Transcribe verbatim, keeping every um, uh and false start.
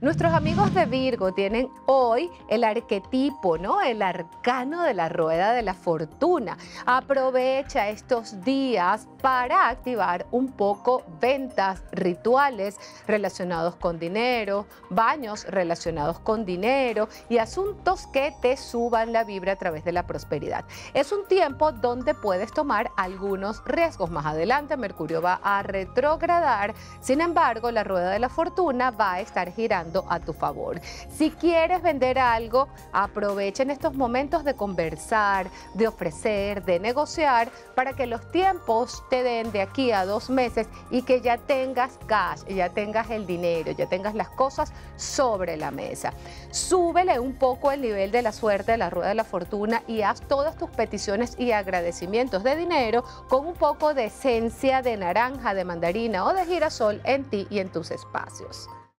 Nuestros amigos de Virgo tienen hoy el arquetipo, ¿no? El arcano de la rueda de la fortuna. Aprovecha estos días para activar un poco ventas, rituales relacionados con dinero, baños relacionados con dinero y asuntos que te suban la vibra a través de la prosperidad. Es un tiempo donde puedes tomar algunos riesgos. Más adelante Mercurio va a retrogradar, sin embargo la rueda de la fortuna va a estar girando a tu favor. Si quieres vender algo, aprovecha en estos momentos de conversar, de ofrecer, de negociar, para que los tiempos te den de aquí a dos meses y que ya tengas cash, ya tengas el dinero, ya tengas las cosas sobre la mesa. Súbele un poco el nivel de la suerte de la rueda de la fortuna y haz todas tus peticiones y agradecimientos de dinero con un poco de esencia de naranja, de mandarina o de girasol en ti y en tus espacios.